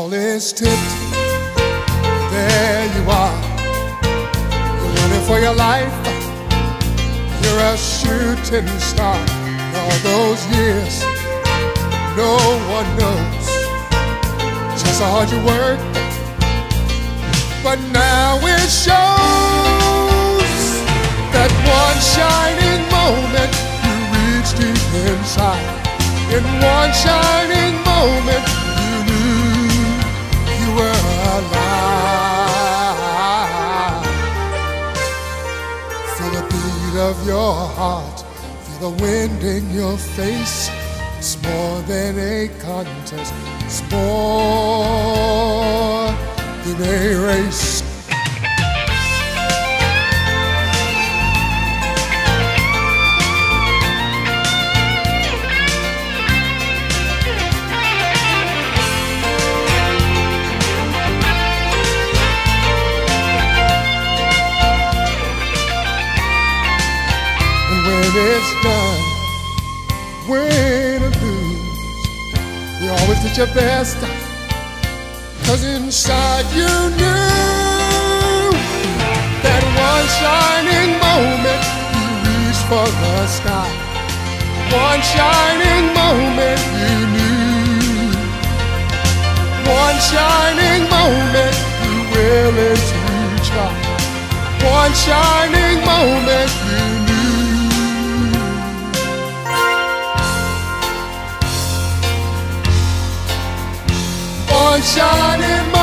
ball is tipped. There you are. You're running for your life. You're a shooting star. All those years, no one knows just how hard you work. But now it shows that one shining moment you reach deep inside. In one shining moment you knew you were alive. Feel the beat of your heart, feel the wind in your face. It's more than a contest, it's more than a race. When it's done, win or lose, you always did your best, 'cause inside you knew that one shining moment you reached for the sky. One shining moment you knew. One shining moment you willing to try. One shining moment you knew. One shining moment.